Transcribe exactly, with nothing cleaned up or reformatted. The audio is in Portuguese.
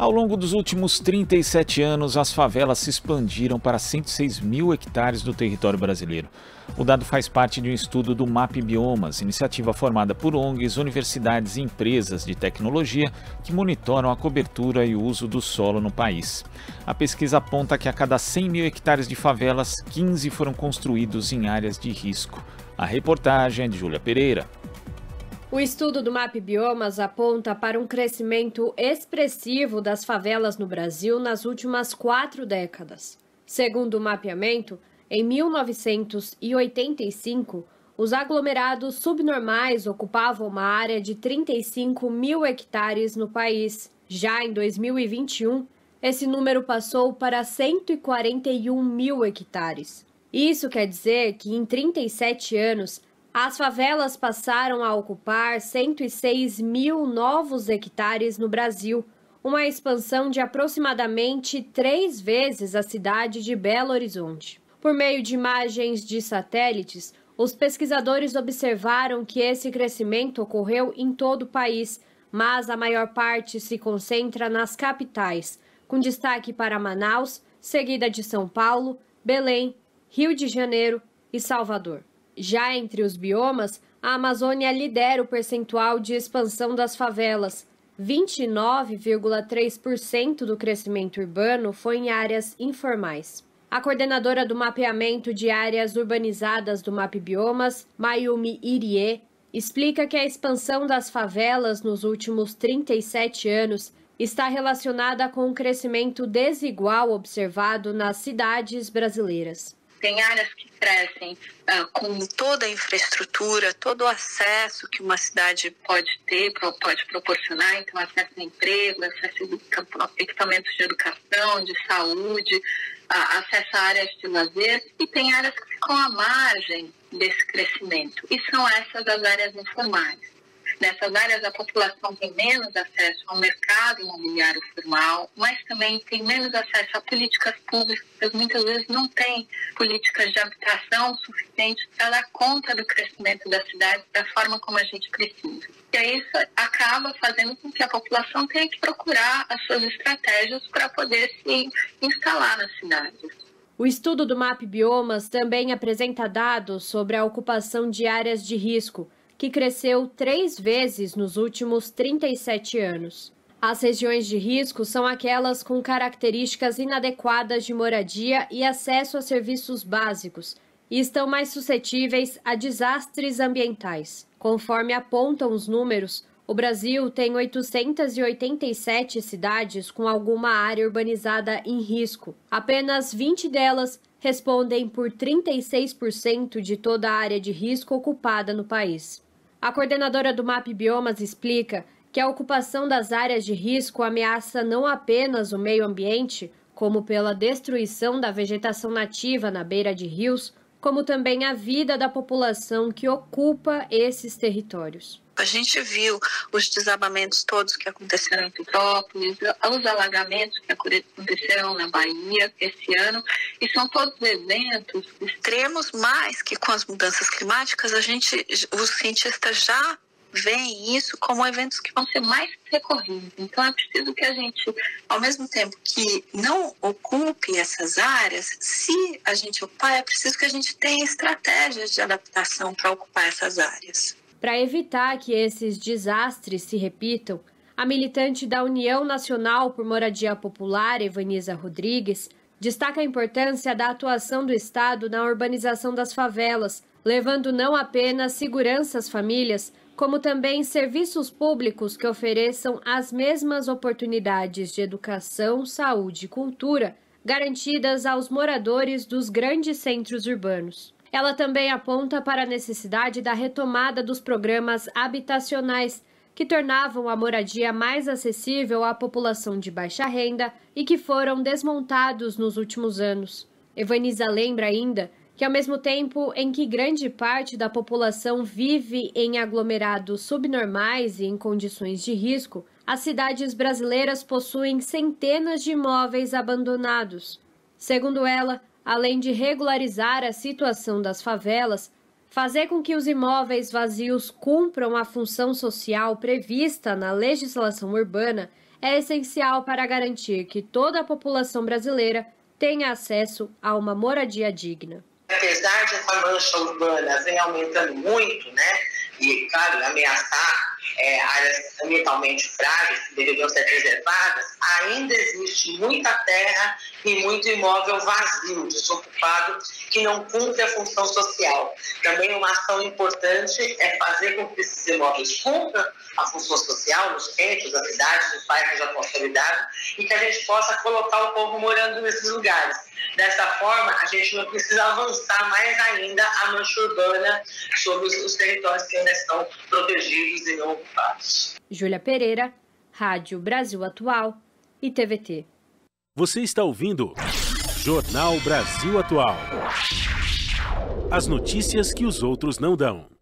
Ao longo dos últimos trinta e sete anos, as favelas se expandiram para cento e seis mil hectares do território brasileiro. O dado faz parte de um estudo do MapBiomas, iniciativa formada por O N Gs, universidades e empresas de tecnologia que monitoram a cobertura e o uso do solo no país. A pesquisa aponta que a cada cem mil hectares de favelas, quinze foram construídos em áreas de risco. A reportagem é de Júlia Pereira. O estudo do MapBiomas aponta para um crescimento expressivo das favelas no Brasil nas últimas quatro décadas. Segundo o mapeamento, em mil novecentos e oitenta e cinco, os aglomerados subnormais ocupavam uma área de trinta e cinco mil hectares no país. Já em dois mil e vinte e um, esse número passou para cento e quarenta e um mil hectares. Isso quer dizer que em trinta e sete anos, as favelas passaram a ocupar cento e seis mil novos hectares no Brasil, uma expansão de aproximadamente três vezes a cidade de Belo Horizonte. Por meio de imagens de satélites, os pesquisadores observaram que esse crescimento ocorreu em todo o país, mas a maior parte se concentra nas capitais, com destaque para Manaus, seguida de São Paulo, Belém, Rio de Janeiro e Salvador. Já entre os biomas, a Amazônia lidera o percentual de expansão das favelas. vinte e nove vírgula três por cento do crescimento urbano foi em áreas informais. A coordenadora do mapeamento de áreas urbanizadas do MapBiomas, Mayumi Irie, explica que a expansão das favelas nos últimos trinta e sete anos está relacionada com o crescimento desigual observado nas cidades brasileiras. Tem áreas que crescem uh, com toda a infraestrutura, todo o acesso que uma cidade pode ter, pode proporcionar, então acesso a emprego, acesso a equipamentos de educação, de saúde, uh, acesso a áreas de lazer, e tem áreas que ficam à margem desse crescimento, e são essas as áreas informais. Nessas áreas, a população tem menos acesso ao mercado imobiliário formal, mas também tem menos acesso a políticas públicas, muitas vezes não tem políticas de habitação suficientes para dar conta do crescimento da cidade da forma como a gente precisa. E aí isso acaba fazendo com que a população tenha que procurar as suas estratégias para poder se instalar nas cidades. O estudo do MapBiomas também apresenta dados sobre a ocupação de áreas de risco, que cresceu três vezes nos últimos trinta e sete anos. As regiões de risco são aquelas com características inadequadas de moradia e acesso a serviços básicos e estão mais suscetíveis a desastres ambientais. Conforme apontam os números, o Brasil tem oitocentas e oitenta e sete cidades com alguma área urbanizada em risco. Apenas vinte delas respondem por trinta e seis por cento de toda a área de risco ocupada no país. A coordenadora do MapBiomas explica que a ocupação das áreas de risco ameaça não apenas o meio ambiente, como pela destruição da vegetação nativa na beira de rios, como também a vida da população que ocupa esses territórios. A gente viu os desabamentos todos que aconteceram em Petrópolis, os alagamentos que aconteceram na Bahia esse ano, e são todos eventos extremos, mas que com as mudanças climáticas, a gente, os cientistas já veem isso como eventos que vão ser mais recorrentes. Então é preciso que a gente, ao mesmo tempo que não ocupe essas áreas, se a gente ocupar, é preciso que a gente tenha estratégias de adaptação para ocupar essas áreas. Para evitar que esses desastres se repitam, a militante da União Nacional por Moradia Popular, Evaniza Rodrigues, destaca a importância da atuação do Estado na urbanização das favelas, levando não apenas segurança às famílias, como também serviços públicos que ofereçam as mesmas oportunidades de educação, saúde e cultura garantidas aos moradores dos grandes centros urbanos. Ela também aponta para a necessidade da retomada dos programas habitacionais, que tornavam a moradia mais acessível à população de baixa renda e que foram desmontados nos últimos anos. Evaniza lembra ainda que, ao mesmo tempo em que grande parte da população vive em aglomerados subnormais e em condições de risco, as cidades brasileiras possuem centenas de imóveis abandonados. Segundo ela, além de regularizar a situação das favelas, fazer com que os imóveis vazios cumpram a função social prevista na legislação urbana é essencial para garantir que toda a população brasileira tenha acesso a uma moradia digna. Apesar de essa mancha urbana vem aumentando muito, né, e, claro, ameaçar é, áreas ambientalmente frágeis que deveriam ser preservadas, ainda existe muita terra e muito imóvel vazio, desocupado, que não cumpre a função social. Também uma ação importante é fazer com que esses imóveis cumpram a função social nos centros, nas cidades, nos bairros de atualidade, e que a gente possa colocar o povo morando nesses lugares. Dessa forma, a gente não precisa avançar mais ainda a mancha urbana sobre os, os territórios que ainda estão protegidos e não ocupados. Júlia Pereira, Rádio Brasil Atual e T V T. Você está ouvindo Jornal Brasil Atual. As notícias que os outros não dão.